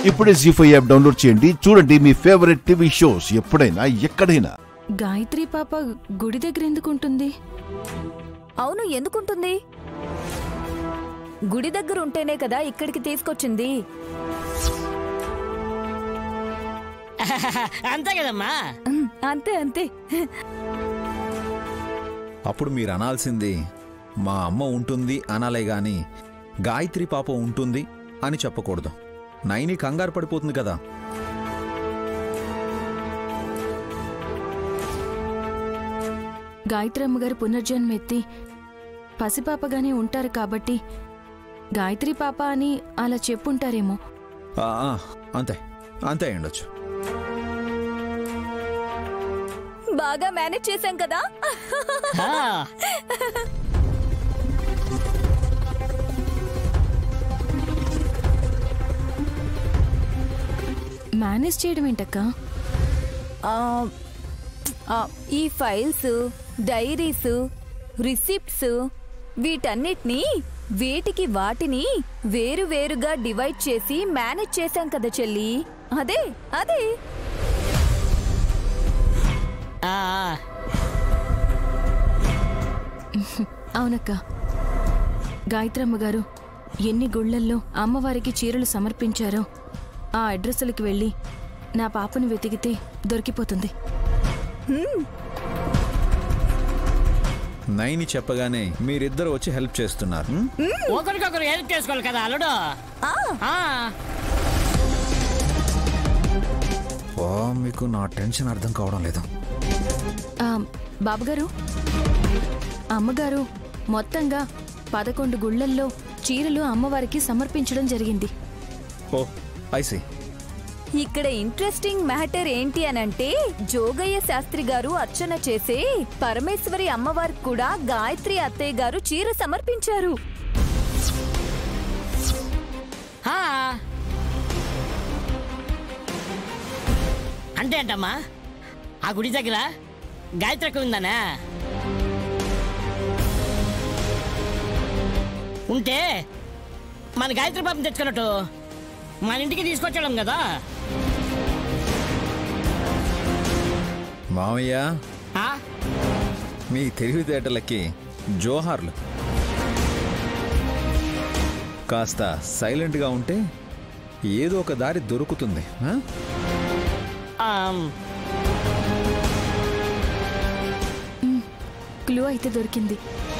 ఇప్పుడే జీ5 app download చేయండి. చూడండి మీ ఫేవరెట్ టీవీ షోస్ ఎప్పుడైనా ఎక్కడైనా. గాయత్రి పాప గుడి దగ్గర ఎందుకుంటుంది? అవును, ఎందుకుంటుంది? గుడి దగ్గర ఉంటేనే కదా ఇక్కడికి తీసుకొచ్చింది. అంతే కదమ్మా. అంతే అంతే. అప్పుడు మీరు అనాల్సింది మా అమ్మ ఉంటుంది అనాలే గాని గాయత్రి పాప ఉంటుంది అని చెప్పకూడదు. నైని కంగారు పడిపోతుంది కదా. గాయత్రి అమ్మగారు పునర్జన్మ ఎత్తి పసిపాపగానే ఉంటారు కాబట్టి గాయత్రి పాప అని అలా చెప్పుంటారేమో. అంతే అంతే ఉండొచ్చు. బాగా మేనేజ్ చేశాం కదా. మేనేజ్ చేయడం ఏంటక్క? ఈ ఫైల్స్, డైరీస్, రిసిప్ట్స్ వీటన్నిటినీ వేటికి వాటిని వేరువేరుగా డివైడ్ చేసి మేనేజ్ చేశాం కదా చెల్లి. అదే అదే. అవునక్క. గాయత్రమ్మ గారు ఎన్ని గుళ్లల్లో అమ్మవారికి చీరలు సమర్పించారో ఆ అడ్రస్లకి వెళ్ళి నా పాపను వెతికితే దొరికిపోతుంది. నైని చెప్పగానే మీరిద్దరు వచ్చి హెల్ప్ చేస్తున్నారు. ఒకరికొకరు హెల్ప్ చేసుకోవాలి కదా అల్లుడు. మీకు నా టెన్షన్ అర్థం కావడం లేదు. బాబుగారు, అమ్మగారు మొత్తంగా 11 గుళ్లల్లో చీరలు అమ్మవారికి సమర్పించడం జరిగింది. Oh I see. ఇక్కడ ఇంట్రెస్టింగ్ మ్యాటర్ ఏంటి అనంటే జోగయ్య శాస్త్రి గారు అర్చన చేసే పరమేశ్వరి అమ్మవారికి కూడా గాయత్రి అత్తయ్య గారు చీర సమర్పించారు. అంటే ఏంటమ్మా, ఆ గుడి దగ్గర గాయత్రికి ఉందనా? ఉంటే మన గాయత్రి పాపం తెచ్చుకున్నట్టు మన ఇంటికి తీసుకొచ్చాం కదా. మామయ్య, మీ తెలివితేటలకి జోహార్లు. కాస్త సైలెంట్గా ఉంటే ఏదో ఒక దారి దొరుకుతుంది. క్లూ అయితే దొరికింది.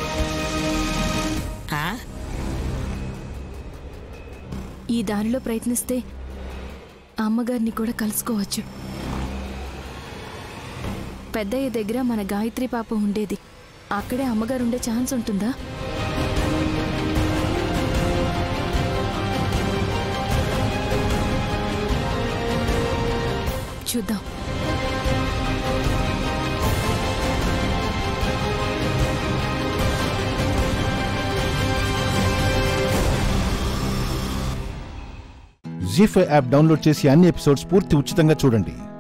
ఈ దారిలో ప్రయత్నిస్తే అమ్మగారిని కూడా కలుసుకోవచ్చు. పెద్దయ్య దగ్గర మన గాయత్రి పాప ఉండేది. అక్కడే అమ్మగారు ఉండే ఛాన్స్ ఉంటుందా? చూద్దాం. జీ5 యాప్ డౌన్లోడ్ చేసి అన్ని ఎపిసోడ్స్ పూర్తి ఉచితంగా చూడండి.